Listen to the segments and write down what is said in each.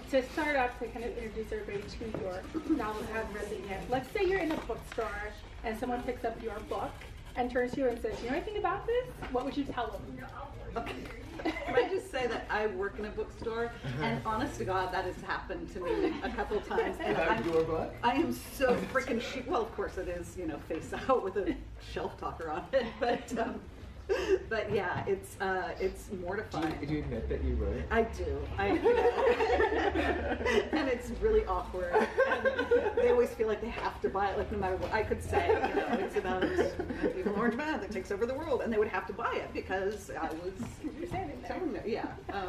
to start off, to kind of introduce everybody to your novel that hasn't read it yet, let's say you're in a bookstore and someone picks up your book and turns to you and says, "You know anything about this?" What would you tell them? Okay. Can I just say that I work in a bookstore, and honest to God, that has happened to me a couple times. And I am so freaking well, of course it is, you know, face out with a shelf talker on it, but yeah, it's mortifying. Do you admit that you wrote it? I do. And it's really awkward. And they always feel like they have to buy it, like no matter what I could say. You know, it's about an orange man that takes over the world, and they would have to buy it because I was standing there. telling them. Yeah.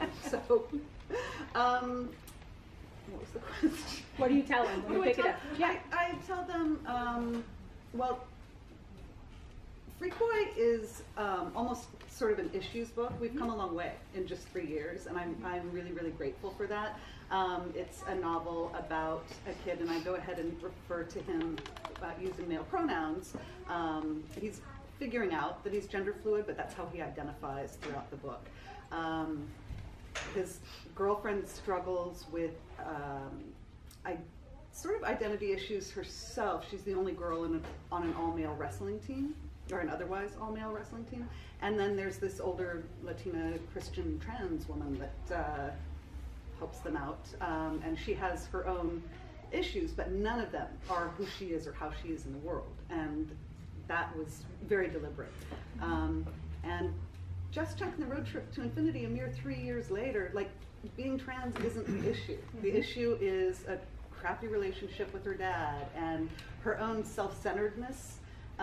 What was the question? What do you tell them when you pick it up? Yeah. I tell them, well, Free Boy is almost sort of an issues book. We've come a long way in just 3 years, and I'm really, really grateful for that. It's a novel about a kid, and I go ahead and refer to him about using male pronouns. He's figuring out that he's gender fluid, but that's how he identifies throughout the book. His girlfriend struggles with sort of identity issues herself. She's the only girl on an all-male wrestling team, or an otherwise all-male wrestling team. And then there's this older Latina Christian trans woman that helps them out. And she has her own issues, but none of them are who she is or how she is in the world. And that was very deliberate. And just checking the road trip to infinity a mere 3 years later, like, being trans isn't the issue. The issue is a crappy relationship with her dad and her own self-centeredness,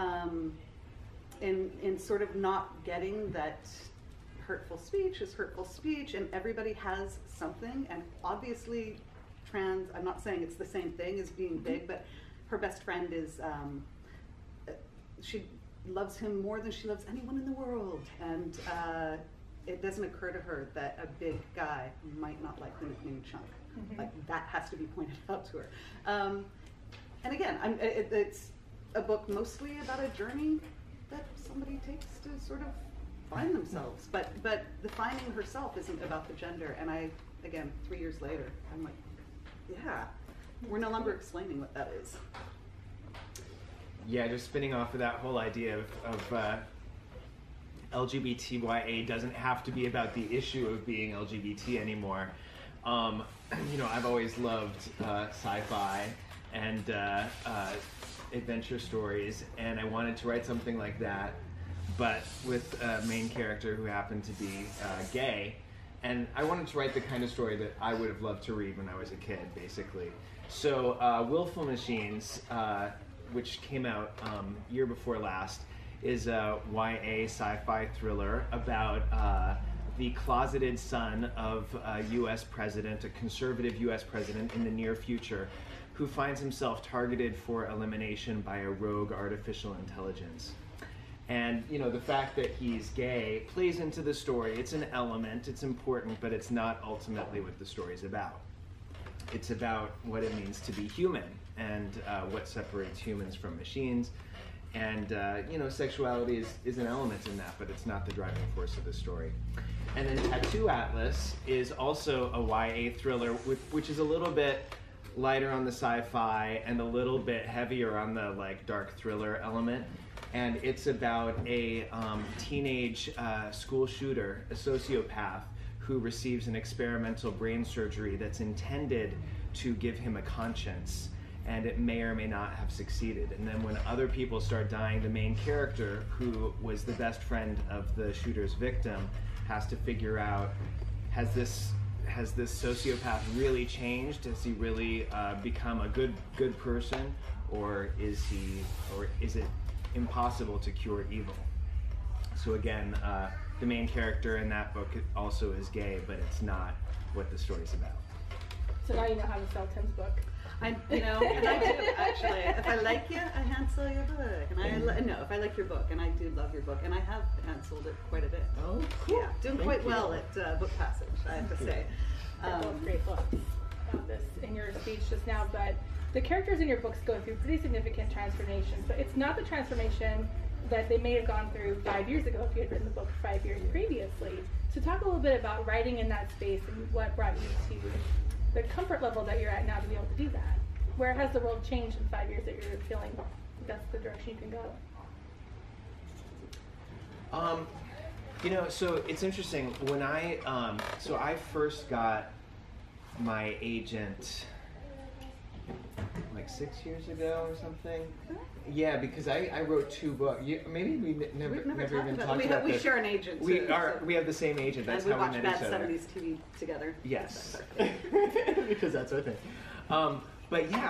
in sort of not getting that hurtful speech is hurtful speech, and everybody has something. And obviously trans, I'm not saying it's the same thing as being big, but her best friend is, she loves him more than she loves anyone in the world, and it doesn't occur to her that a big guy might not like the nickname Chunk. Like, that has to be pointed out to her. And again, it's a book mostly about a journey that somebody takes to sort of find themselves, but the finding herself isn't about the gender. And again, 3 years later, I'm like, yeah, we're no longer explaining what that is. Yeah, just spinning off of that whole idea of LGBTQIA doesn't have to be about the issue of being LGBT anymore. You know, I've always loved sci-fi and adventure stories, and I wanted to write something like that, but with a main character who happened to be gay. And I wanted to write the kind of story that I would have loved to read when I was a kid, basically. So Willful Machines, which came out year before last, is a YA sci-fi thriller about the closeted son of a U.S. president, a conservative U.S. president in the near future, who finds himself targeted for elimination by a rogue artificial intelligence. And, you know, the fact that he's gay plays into the story. It's an element, it's important, but it's not ultimately what the story's about. It's about what it means to be human and what separates humans from machines. And, you know, sexuality is an element in that, but it's not the driving force of the story. And then Tattoo Atlas is also a YA thriller, which is a little bit lighter on the sci-fi and a little bit heavier on the, like, dark thriller element. And it's about a teenage school shooter, a sociopath, who receives an experimental brain surgery that's intended to give him a conscience. And it may or may not have succeeded. And then when other people start dying, the main character, who was the best friend of the shooter's victim, has to figure out, has this sociopath really changed? Has he really become a good person, or is it impossible to cure evil? So again, the main character in that book also is gay, but it's not what the story's about. So now you know how to sell Tim's book. And I do, actually. If I like you, I hand sell your book. And if I like your book, and I do love your book, and I have hand sold it quite a bit. Oh, cool. Yeah, doing quite well at Book Passage, I have to say. Both great books about this in your speech just now, but the characters in your books go through pretty significant transformations, but it's not the transformation that they may have gone through 5 years ago if you had written the book 5 years previously. So talk a little bit about writing in that space and what brought you to the comfort level that you're at now to be able to do that? Where has the world changed in 5 years that you're feeling that's the direction you can go? You know, so it's interesting. When I first got my agent like 6 years ago or something. Yeah, because I wrote 2 books. Maybe we never even talked about we this. share an agent. We have the same agent. That's and we how we watch met Bad each other. 70s TV together. Yes, because that's our thing. But yeah,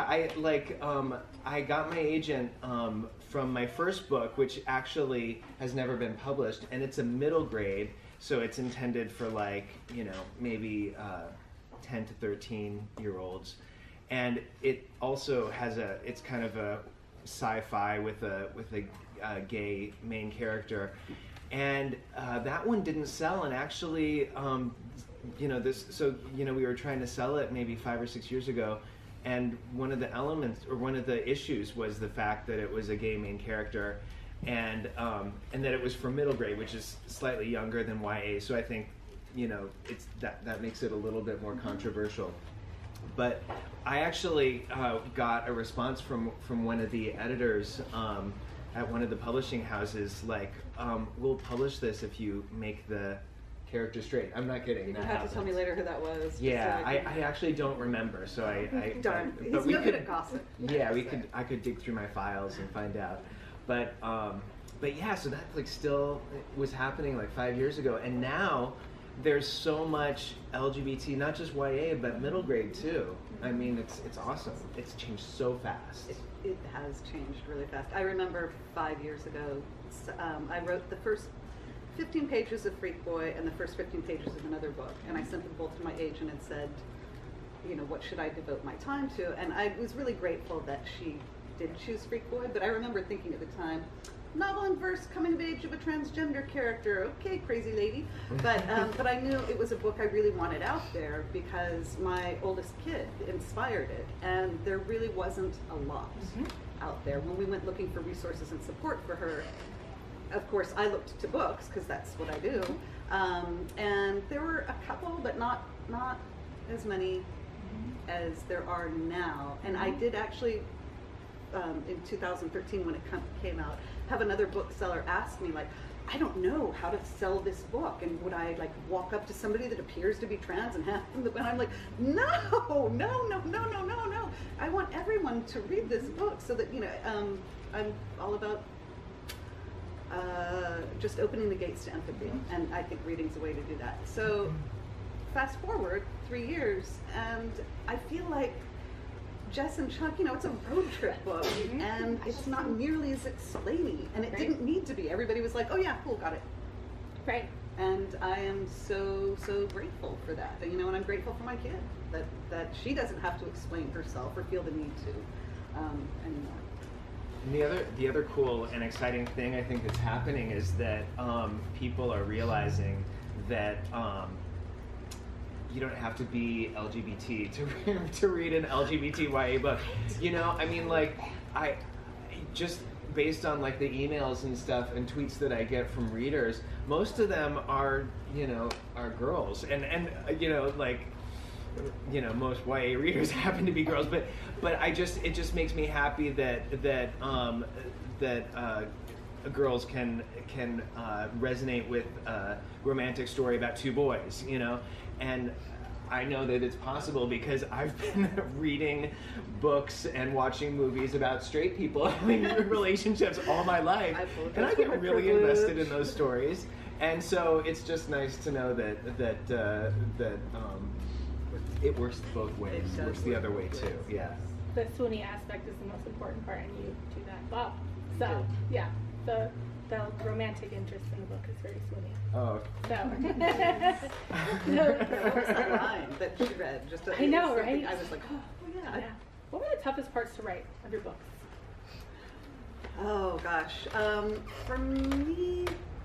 I got my agent from my first book, which actually has never been published, and it's a middle grade, so it's intended for maybe 10 to 13-year-olds, and it also has it's kind of a sci-fi with a gay main character, and that one didn't sell, and actually we were trying to sell it maybe 5 or 6 years ago. And one of the elements, or one of the issues, was the fact that it was a gay main character, and that it was for middle grade, which is slightly younger than YA. So I think, it's that makes it a little bit more controversial. But I actually got a response from one of the editors at one of the publishing houses, like, we'll publish this if you make the character straight. I'm not kidding. You have to tell me later who that was. Yeah, I actually don't remember. So darn. But He's no good at gossip. Yeah, I could dig through my files and find out. But yeah, so that still was happening 5 years ago, and now there's so much LGBT, not just YA, but middle grade too. I mean, it's awesome. It's changed so fast. It has changed really fast. I remember 5 years ago, I wrote the first 15 pages of Freak Boy and the first 15 pages of another book, and I sent them both to my agent and said, what should I devote my time to? And I was really grateful that she did choose Freak Boy, but I remember thinking at the time, novel and verse, coming of age of a transgender character, okay, crazy lady. But I knew it was a book I really wanted out there because my oldest kid inspired it, and there really wasn't a lot out there. When we went looking for resources and support for her, of course, I looked to books because that's what I do, and there were a couple, but not as many as there are now. And I did actually, in 2013 when it came out, have another bookseller ask me, I don't know how to sell this book, and would I walk up to somebody that appears to be trans and have them? And I'm like, no. I want everyone to read this book so that I'm all about just opening the gates to empathy, and I think reading's a way to do that. So fast forward 3 years, and I feel like Jess and Chuck, it's a road trip book, and it's not nearly as explaining, and it didn't need to be. Everybody was like, oh yeah, cool, got it. Right. And I am so grateful for that. And I'm grateful for my kid, that she doesn't have to explain herself or feel the need to anymore. And the other cool and exciting thing I think that's happening is that people are realizing that you don't have to be LGBT to read an LGBT YA book. I just based on the emails and stuff and tweets that I get from readers, most of them are girls, and most YA readers happen to be girls, but it just makes me happy that girls can resonate with a romantic story about 2 boys, and I know that it's possible because I've been reading books and watching movies about straight people having relationships all my life, and I get really invested in those stories, and so it's just nice to know that it works both ways. It works the other way too. Yeah. The swoony aspect is the most important part, and you do that well. So yeah, the romantic interest in the book is very swoony. Oh. So. What was that line that she read? I know, right? I was like, oh yeah. What were the toughest parts to write of your books? Oh gosh, for me,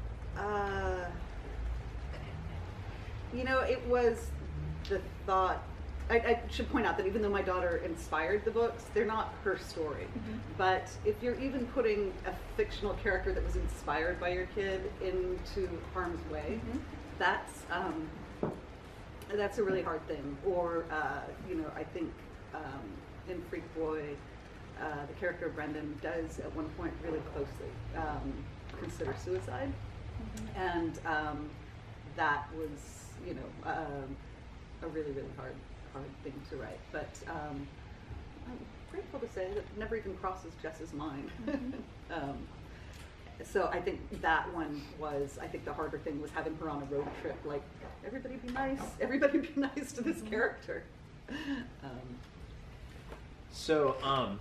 it was the thought. I should point out that even though my daughter inspired the books, they're not her story. But if you're even putting a fictional character that was inspired by your kid into harm's way, that's That's a really hard thing. Or, you know, I think in Freak Boy, the character of Brendan does at one point really closely consider suicide. And that was, you know, a really, really hard thing to write. But I'm grateful to say that it never even crosses Jess's mind. So I think that one was, I think the harder thing was having her on a road trip, like, everybody be nice to this character. So,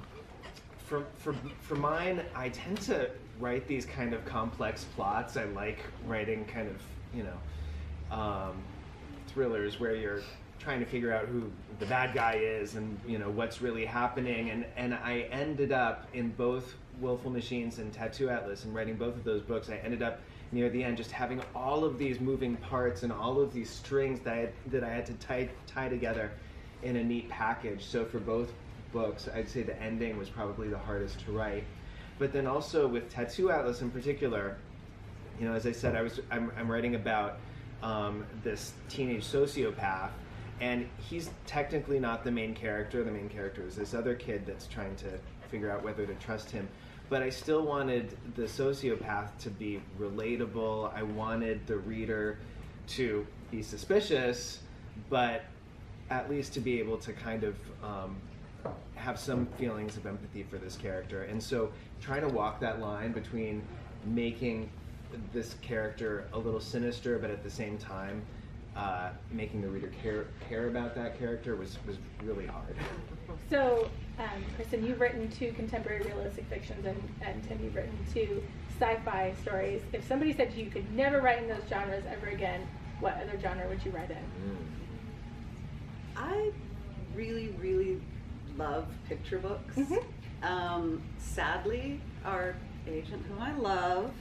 for mine, I tend to write these kind of complex plots. I like writing kind of, you know, thrillers where you're trying to figure out who the bad guy is and, you know, what's really happening. And I ended up in both Willful Machines and Tattoo Atlas, and writing both of those books, I ended up near the end just having all of these moving parts and all of these strings that I had to tie together in a neat package. So for both books, I'd say the ending was probably the hardest to write. But then also with Tattoo Atlas in particular, you know, as I said, I'm writing about this teenage sociopath, and he's technically not the main character. The main character is this other kid that's trying to figure out whether to trust him. But I still wanted the sociopath to be relatable. I wanted the reader to be suspicious, but at least to be able to kind of have some feelings of empathy for this character. And so trying to walk that line between making this character a little sinister, but at the same time making the reader care about that character was really hard. So, Kristen, you've written 2 contemporary realistic fictions, and Tim, you've written 2 sci-fi stories. If somebody said you could never write in those genres ever again, what other genre would you write in? I really, really love picture books. Sadly, our agent, whom I love,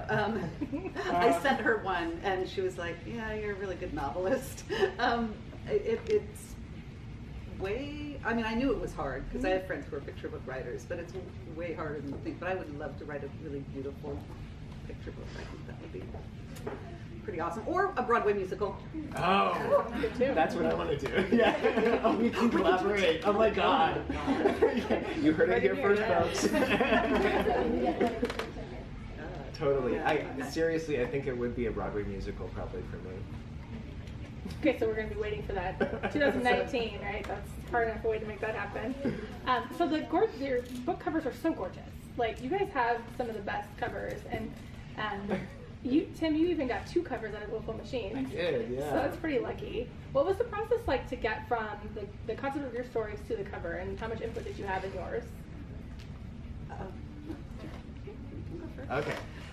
I sent her one, and she was like, "Yeah, you're a really good novelist." It's way, I mean, I knew it was hard because I have friends who are picture book writers, but it's way harder than you think. But I would love to write a really beautiful picture book. I think that would be pretty awesome. Or a Broadway musical. Oh, that's what I want to do. Yeah. Oh, we can collaborate. Oh my God. You heard it here first, folks. Totally. Seriously, I think it would be a Broadway musical probably for me. Okay, so we're going to be waiting for that. 2019, right? That's hard enough a way to make that happen. So your book covers are so gorgeous. Like, you guys have some of the best covers, and Tim, you even got 2 covers out of Willful Machines. I did, yeah. So that's pretty lucky. What was the process like to get from the concept of your stories to the cover, and how much input did you have in yours? Okay.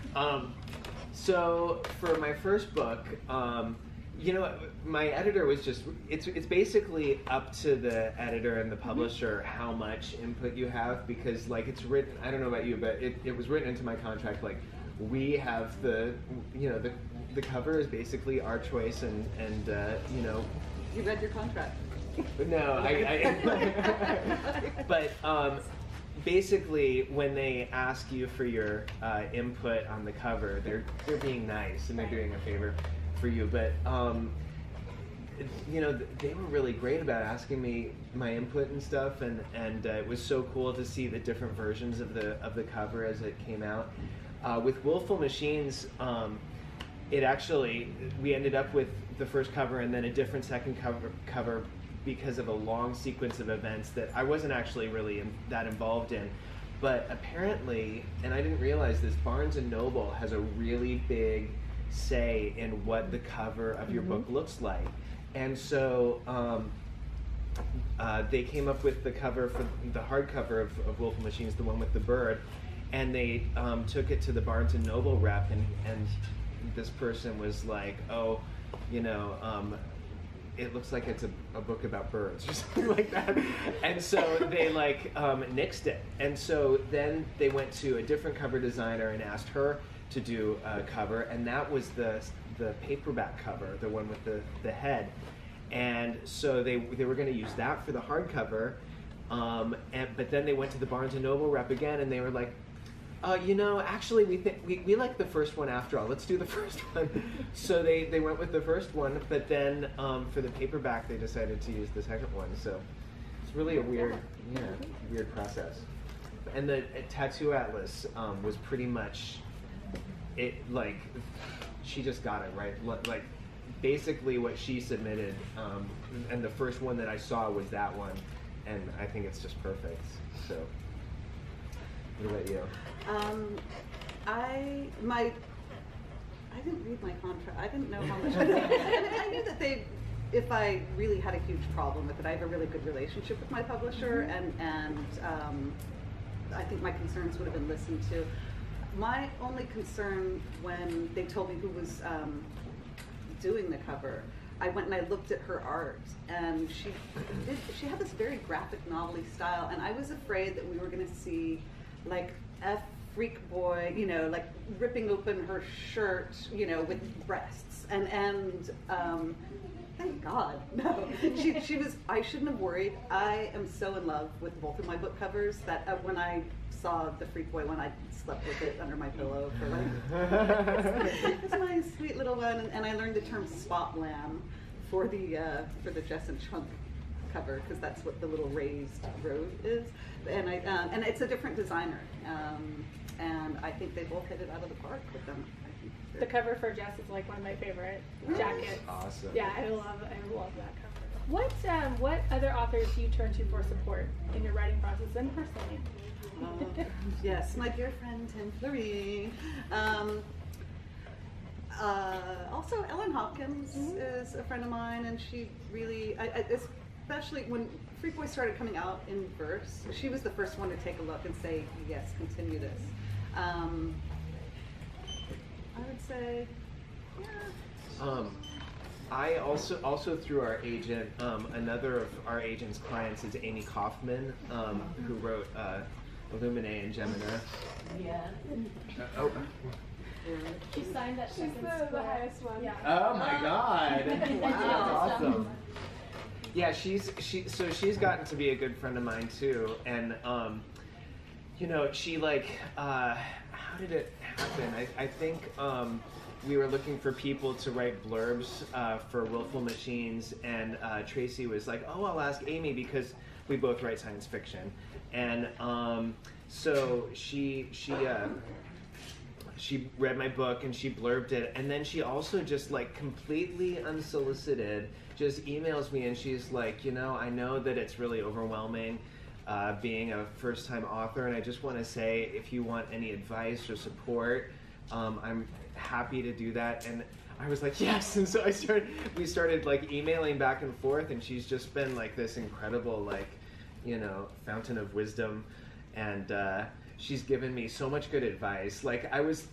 So for my first book, you know, my editor was just, it's basically up to the editor and the publisher how much input you have, because like it's written, I don't know about you, but it was written into my contract, like we have the cover is basically our choice, and you know. You read your contract. No, but basically, when they ask you for your input on the cover, they're being nice and they're doing a favor for you. But you know, they were really great about asking me my input and stuff, and it was so cool to see the different versions of the cover as it came out. With Willful Machines, we ended up with the first cover and then a different second cover because of a long sequence of events that I wasn't actually really that involved in. But apparently, and I didn't realize this, Barnes & Noble has a really big say in what the cover of your book looks like. And so they came up with the cover for the hardcover of Willful Machines, the one with the bird, and they took it to the Barnes & Noble rep, and this person was like, oh, you know, it looks like it's a book about birds or something like that. And so they like nixed it. And so then they went to a different cover designer and asked her to do a cover, and that was the paperback cover, the one with the head. And so they were going to use that for the hardcover, but then they went to the Barnes & Noble rep again, and they were like, You know, actually, we like the first one after all. Let's do the first one. So they went with the first one, but then for the paperback, they decided to use the second one. So it's really a weird process. And the Tattoo Atlas was pretty much it. Like, she just got it right. Like, basically what she submitted, and the first one that I saw was that one, and I think it's just perfect. So. What about you? I didn't read my contract. I didn't know how much. I knew that if I really had a huge problem with it, I have a really good relationship with my publisher, and I think my concerns would have been listened to. My only concern when they told me who was doing the cover, I went and I looked at her art, and she had this very graphic novel-y style, and I was afraid that we were going to see like a freak boy, you know, like ripping open her shirt, you know, with breasts, and thank God, no. She was. I shouldn't have worried. I am so in love with both of my book covers that when I saw the freak boy one, I slept with it under my pillow for like it's a nice sweet little one, and I learned the term spot lamb for the Jess and Chunk cover, because that's what the little raised road is, and and it's a different designer, and I think they both hit it out of the park with them. The cover for Jess is like one of my favorite jackets. Awesome. Yeah, I love that cover. What other authors do you turn to for support in your writing process and personally? Yes, my dear friend Tim Floreen. Also, Ellen Hopkins is a friend of mine, and she really, especially when Freak Boy started coming out in verse, she was the first one to take a look and say, yes, continue this. I would say, yeah. I also through our agent, another of our agent's clients is Amy Kaufman, who wrote Illumine and Gemina. Yeah. Oh. She signed that second the highest one. Yeah. Oh my God! Wow, that's awesome. Yeah, she's gotten to be a good friend of mine too, and you know, she like how did it happen? I think we were looking for people to write blurbs for Willful Machines, and Tracy was like, "Oh, I'll ask Amy because we both write science fiction," and so she read my book and she blurbed it, and then she also just like completely unsolicited just emails me, and she's like, you know, I know that it's really overwhelming being a first-time author, and I just want to say if you want any advice or support, I'm happy to do that. And I was like, yes. And so we started like emailing back and forth, and she's just been like this incredible, like, you know, fountain of wisdom, and she's given me so much good advice. Like, I was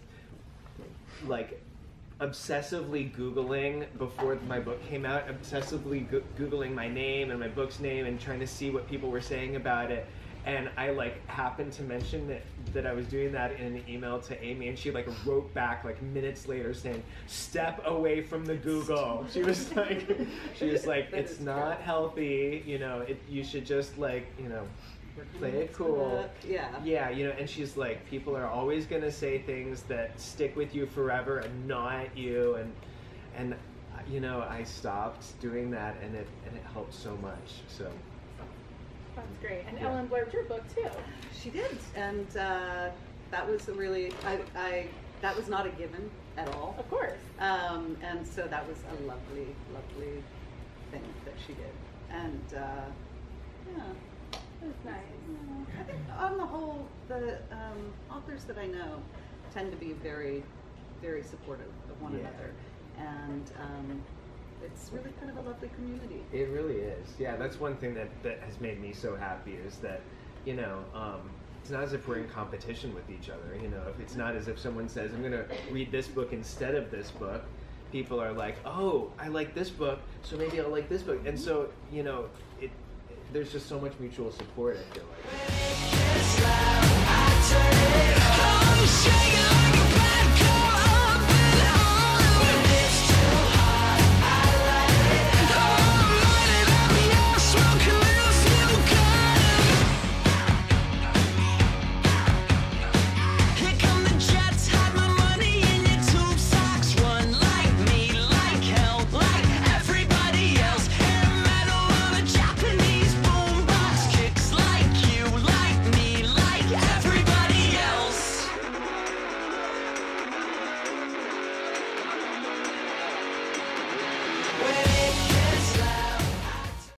like obsessively Googling before my book came out, obsessively Googling my name and my book's name and trying to see what people were saying about it. And I like happened to mention that I was doing that in an email to Amy, and she like wrote back like minutes later saying, "Step away from the Google." She was like, it's not healthy, you know. You should just like, you know, play it cool. Yeah, you know. And she's like, people are always gonna say things that stick with you forever and gnaw at you, and you know, I stopped doing that, and it helped so much. So. That's great. And Ellen blurbed your book too. She did, and that was a really, that was not a given at all. Of course. And so that was a lovely, lovely thing that she did. And yeah. It was nice. I think on the whole, the authors that I know tend to be very, very supportive of one another. And it's really kind of a lovely community. It really is. Yeah, that's one thing that has made me so happy is that, you know, it's not as if we're in competition with each other. You know, it's not as if someone says, I'm going to read this book instead of this book. People are like, oh, I like this book, so maybe I'll like this book. And so, you know, there's just so much mutual support, I feel like.